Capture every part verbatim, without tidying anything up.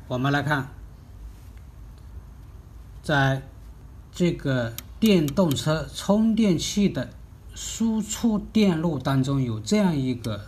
我们来看，在这个电动车充电器的输出电路当中有这样一个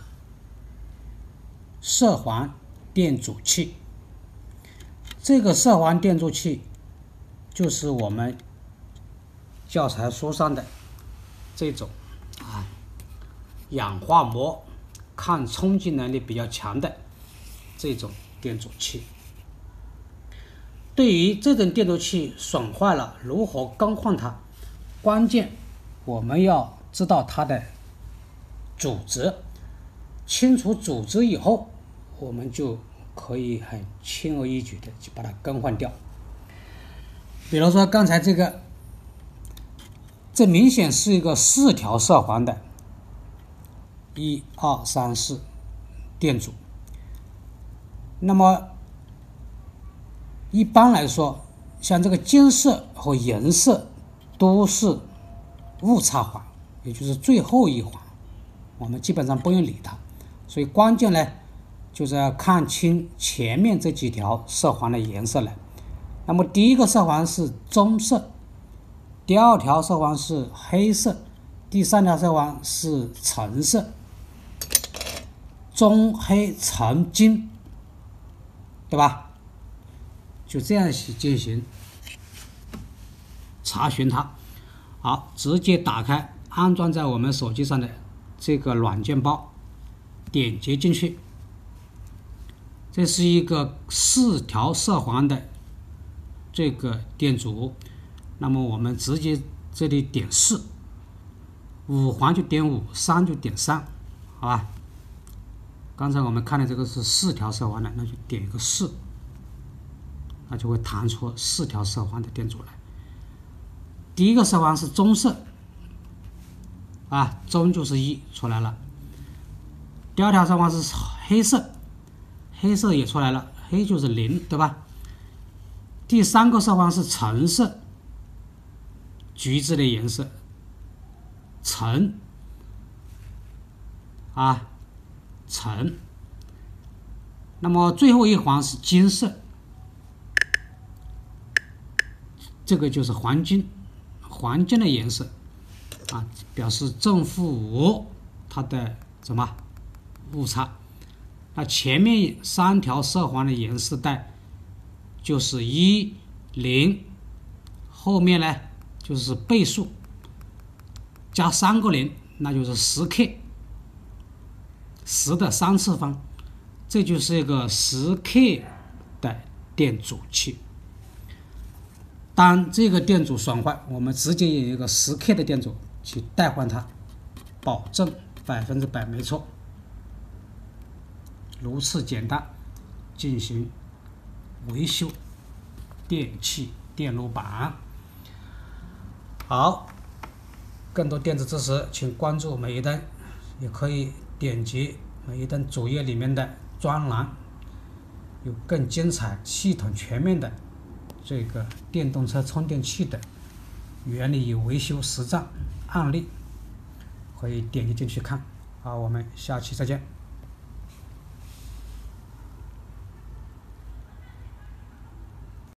涉环电阻器。这个涉环电阻器就是我们教材书上的这种啊氧化膜抗冲击能力比较强的这种电阻器。对于这种电阻器损坏了，如何更换它？关键我们要知道它的组织，清楚组织以后，我们就可以很轻而易举的去把它更换掉。比如说刚才这个，这明显是一个四条涉环的一二三四电阻。那么一般来说，像这个金色和银色都是误差环，也就是最后一环，我们基本上不用理它。所以关键呢，就是要看清前面这几条涉环的颜色来。那么第一个涉环是棕色，第二条涉环是黑色，第三条涉环是橙色，棕黑橙金，对吧？就这样去进行查询它。好，直接打开安装在我们手机上的这个软件包，点击进去。这是一个四条涉环的这个电阻，那么我们直接这里点四，五环就点五，三就点三，好吧？刚才我们看的这个是四条涉环的，那就点一个四，那就会弹出四条涉环的电阻来。第一个涉环是棕色，啊，棕就是一出来了。第二条涉环是黑色，黑色也出来了，黑就是零，对吧？第三个涉环是橙色，橘子的颜色，橙，啊，橙。那么最后一环是金色，这个就是黄金，黄金的颜色，啊，表示正负五它的什么误差。那前面三条涉环的颜色带就是一零，后面呢就是倍数加三个零，那就是十 K， 十的三次方，这就是一个十 K 的电阻器。当这个电阻损坏，我们直接有一个十 K 的电阻去代换它，保证百分之百没错。如此简单进行维修电器电路板。好，更多电子知识请关注美一灯，也可以点击美一灯主页里面的专栏，有更精彩系统全面的这个电动车充电器的原理与维修实战案例，可以点击进去看。好，我们下期再见。